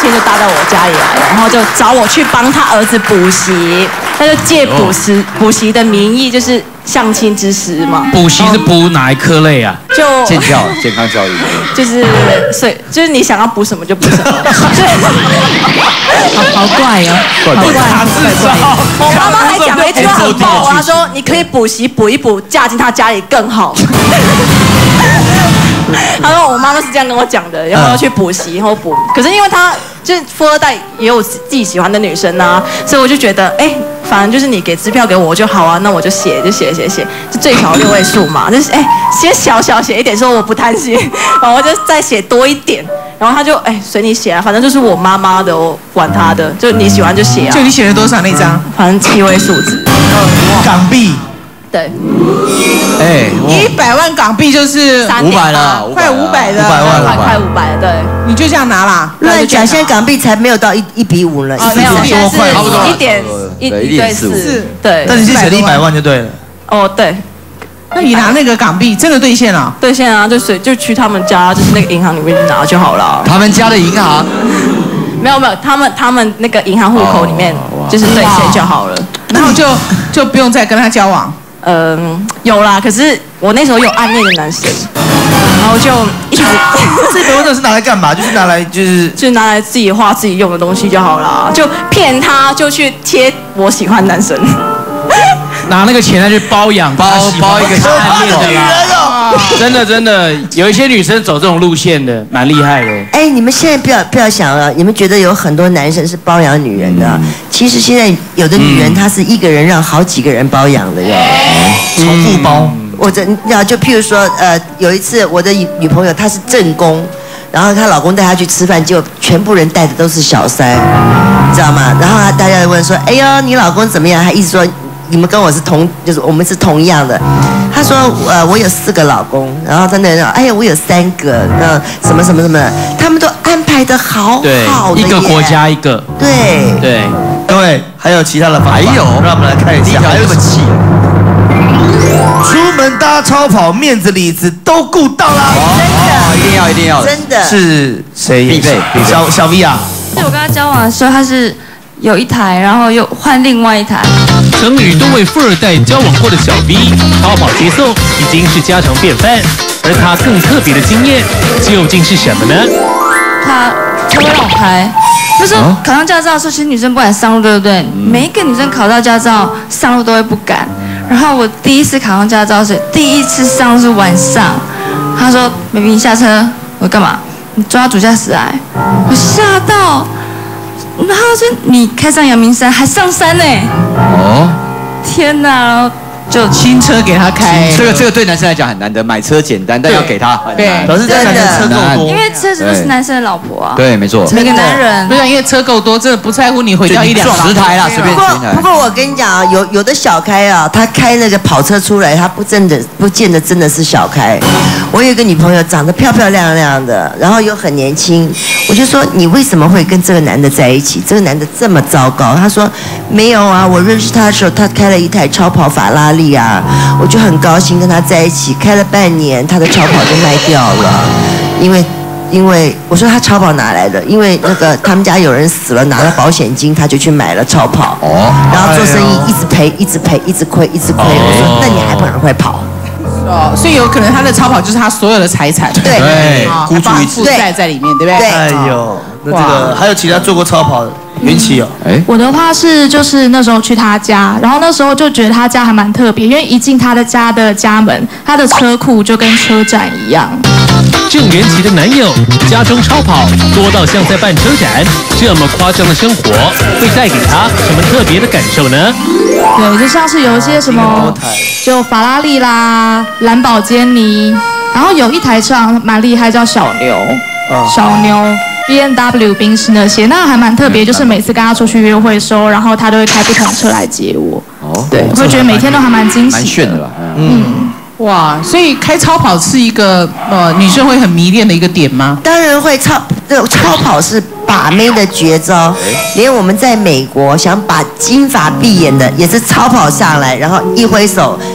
天就搭到我家里来了，然后就找我去帮他儿子补习，他就借补习的名义，就是相亲之实嘛。 补习是补哪一科类啊？ 就健康教育， 就是你想要补什么就补什么， 好怪哦， 好怪。 我妈妈还讲了一句话很爆，她说你可以补习补一补，嫁进他家里更好。她说我妈妈是这样跟我讲的，然后要去补习，然后补。可是因为她就是富二代，也有自己喜欢的女生啊，所以我就觉得，反正就是你给支票给我就好啊，那我就写，就最少6位数嘛，就是先小写一点，说我不贪心，然后我就再写多一点，然后他就随你写啊，反正就是我妈妈的，我管她的，就你喜欢就写啊。 就你写了多少那张？ 反正7位数字， 港币。 对 ，100万港币就是 500了， 快500的， 快500了，对。 你就这样拿啦？ 乱讲，现在港币才没有到1比5了， 没有，现在是差不多 1.4，对。 但是你写了100万就对了。 哦，对。 那你拿那个港币真的兑现了？ 兑现啊，就去他们家，就是那个银行里面拿就好了。 他们家的银行？ 没有，他们那个银行户口里面就是兑现就好了， 然后就不用再跟他交往。 有啦，可是我那时候有暗恋的男生，然后就一直这100万是拿来干嘛？就是拿来就拿来自己花自己用的东西就好啦，就骗他，就去贴我喜欢的男生， 拿那个钱来去包养包一个暗恋的啦。真的，有一些女生走这种路线的，蛮厉害的。 你们现在不要想了，你们觉得有很多男生是包养女人的，其实现在有的女人她是一个人让好几个人包养的哟， 重复包。 就譬如说，有一次我的女朋友她是正宫，然后她老公带她去吃饭，结果全部人带的都是小三，知道吗？然后大家就问说：“哎呦，你老公怎么样？”她一直说。你们跟我是就是我们是同样的。他说我有4个老公，然后真的我有3个，那什么，他们都安排的好好的， 一个国家一个。 对， 各位还有其他的方法？还有，让我们来看一下，还有这么气。出门搭超跑，面子里子都顾到了。 一定要， 真的。 是谁？ 必备。 小 V 啊。 我跟他交往的时候，他是有1台，然后又换另外1台。 曾与多位富二代交往过的小 V， 超跑接送已经是家常便饭。而他更特别的经验究竟是什么呢？ 他会让我开。那时候考上驾照的时候，其实女生不敢上路，对不对？每一个女生考到驾照上路都会不敢。然后我第一次考上驾照是第一次上路是晚上，他说：“baby， 你下车。”我干嘛？你抓主驾驶来。我吓到。然后说你开上阳明山还上山呢？天哪！就新车给他开， 这个对男生来讲很难得，买车简单，但要给他很难。 老师在男生车够多， 因为车子都是男生的老婆啊。 对，没错。 每个男人， 对啊，因为车够多，真的不在乎你毁掉1、2 10台啦，随便10台。 不过我跟你讲啊，有的小开啊，他开那个跑车出来，他不见得真的是小开。我有一个女朋友长得漂漂亮亮的，然后又很年轻，我就说你为什么会跟这个男的在一起？这个男的这么糟糕。他说没有啊，我认识他的时候，他开了1台超跑法拉利啊。我就很高兴跟他在一起，开了半年，他的超跑就卖掉了，因为我说他超跑哪来的？因为那个他们家有人死了，拿了保险金，他就去买了超跑，然后做生意一直赔，一直亏。我说那你还不赶快跑？ 所以有可能他的超跑就是他所有的财产， 对， 孤注一掷，负债在里面，对不对？ 对， 哎呦，那这个还有其他做过超跑的缘起哦？ 我的话是就是那时候去他家，然后那时候就觉得他家还蛮特别，因为一进他的家的家门，他的车库就跟车展一样。 郑元琪的男友家中超跑多到像在办车展，这么夸张的生活会带给他什么特别的感受呢？ 对，就像是有一些什么，就法拉利啦、兰博基尼，然后有一台车蛮厉害，叫小牛，BMW 宾士那些，那还蛮特别，就是每次跟他出去约会的时候，然后他都会开不同车来接我。对，会觉得每天都还蛮惊喜的， 蛮炫的吧？ 哇，所以开超跑是一个女生会很迷恋的一个点吗？ 当然会，超跑是把妹的绝招，连我们在美国想把金发碧眼的也是超跑上来，然后一挥手，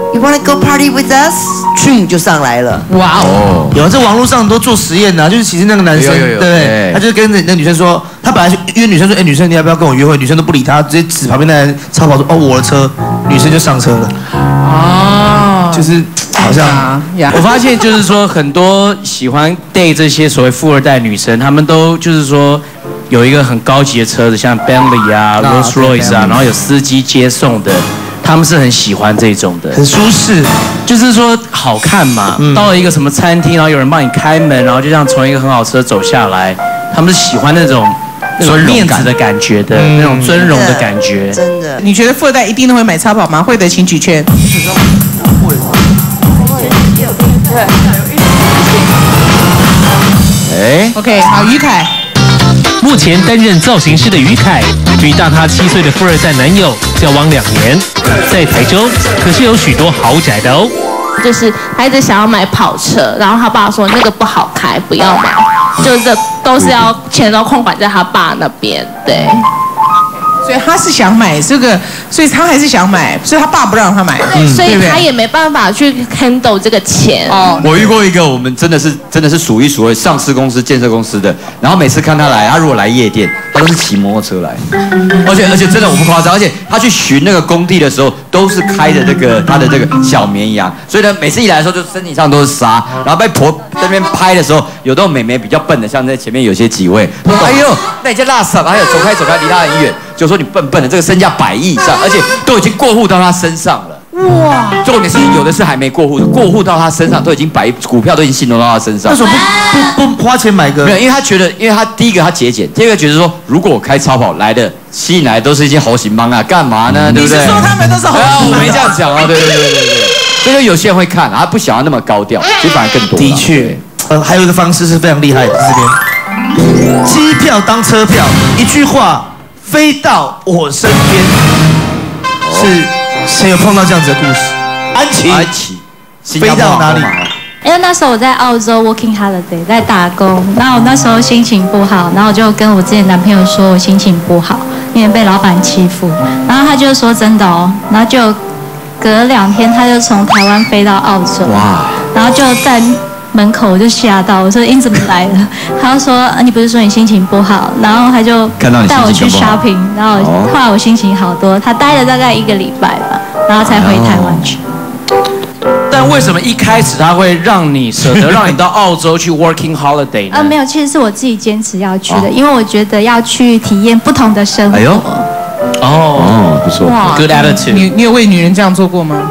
You wanna go party with us？ 去就上来了。 哇哦！ 有这网络上很多做实验的，就是其实那个男生，对不对？他就跟那女生说，他本来约女生说，哎，女生你要不要跟我约会？女生都不理他，直接指旁边那人超跑说，哦，我的车，女生就上车了。哦，就是好像我发现就是说，很多喜欢 date 这些所谓富二代女生，她们都就是说有一个很高级的车子，像 Bentley 啊、Rolls Royce 啊，然后有司机接送的。他们是很喜欢这种的， 很舒适， 就是说好看嘛。到了一个什么餐厅，然后有人帮你开门，然后就这样从一个很好车走下来，他们是喜欢那种面子的感觉的，那种尊荣的感觉。 真的， 你觉得富二代一定都会买超跑吗？会的，请举圈。OK， 好，于凯。 目前担任造型师的于凯，与大他7岁的富二代男友交往2年，在台中可是有许多豪宅的哦。 就是他一直想要买跑车，然后他爸说那个不好开，不要买，就是都是要钱都控管在他爸那边，对。 所以他是想买这个，所以他还是想买，所以他爸不让他买， 所以他也没办法去 handle 这个钱。 哦，我遇过一个，我们真的是数一数二上市公司、建设公司的，然后每次看他来，他如果来夜店，他都是骑摩托车来，而且真的我不夸张，而且他去巡那个工地的时候，都是开着他的这个小绵羊，所以呢，每次一来的时候就身体上都是沙，然后被婆在那边拍的时候，有的美眉比较笨的，像在前面有些几位，哎呦，那你在拉什么？还有走开，离他很远。就说你笨笨的，这个身价100亿以上，而且都已经过户到他身上了。哇！重点是有的是还没过户的，过户到他身上都已经股票都已经信托到他身上。 为什么不花钱买个？ 没有，因为他觉得，因为他第一个他节俭，第二个觉得说，如果我开超跑来的，吸引来的都是一些猴行帮啊，干嘛呢？对不对？ 你是说他们都是猴行帮？ 我没这样讲啊，对。所以有些人会看，他不想要那么高调，其实反而更多。 的确，还有一个方式是非常厉害的，这边机票当车票，一句话。飞到我身边，是谁有碰到这样子的故事？安琪，飞到哪里？ 因为那时候我在澳洲 working holiday 在打工，然后我那时候心情不好，然后我就跟我之前男朋友说我心情不好，因为被老板欺负，然后他就说真的哦，然后就隔2天他就从台湾飞到澳洲，哇，然后就在门口我就吓到，我说你怎么来了？他就说你不是说你心情不好，然后他就带我去 shopping， 然后后来我心情好多，他待了大概1个礼拜吧，然后才回台湾去。 但为什么一开始他会让你舍得让你到澳洲去 working holiday 呢？ 没有，其实是我自己坚持要去的，因为我觉得要去体验不同的生活。哎呦， 不错 ，good attitude。 你有为女人这样做过吗？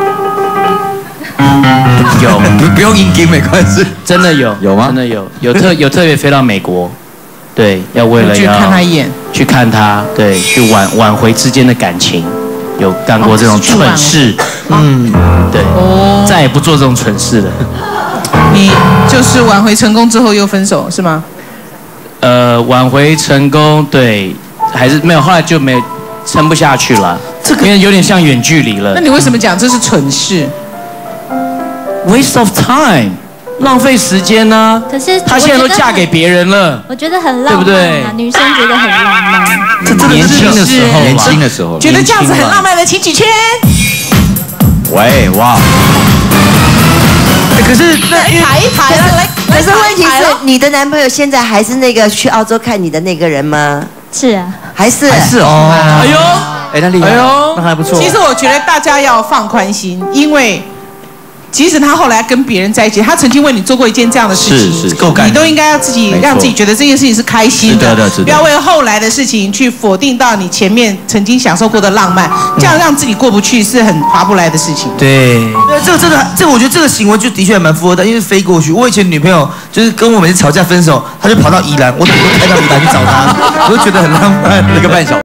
有， 不用硬盯没关系， 真的有吗？真的有特别飞到美国，对，要为了去看他一眼， 去看他，对，去挽回之间的感情，有干过这种蠢事，对，再也不做这种蠢事了。 你就是挽回成功之后又分手是吗？ 挽回成功，对，还是没有，后来就没撑不下去了，因为有点像远距离了。 那你为什么讲这是蠢事？ Waste of time， 浪费时间呢。 可是她现在都嫁给别人了， 我觉得很浪漫， 对不对？ 女生觉得很浪漫。 年轻的时候， 觉得这样子很浪漫的，请举圈。 喂，哇！ 可是抬一抬了，可是问题是，你的男朋友现在还是那个去澳洲看你的那个人吗？ 是啊， 还是哦。 哎呦， 那厉害， 那还不错。 其实我觉得大家要放宽心，因为。 即使他后来跟别人在一起，他曾经为你做过一件这样的事情， 是够干， 你都应该要让自己觉得这件事情是开心的，不要为后来的事情去否定到你前面曾经享受过的浪漫，这样让自己过不去是很划不来的事情。 对，这个我觉得这个行为就的确蛮富二代，因为飞过去。我以前女朋友就是跟我每次吵架分手，她就跑到宜兰，我顶多开到宜兰去找她，我就觉得很浪漫，1个半小时。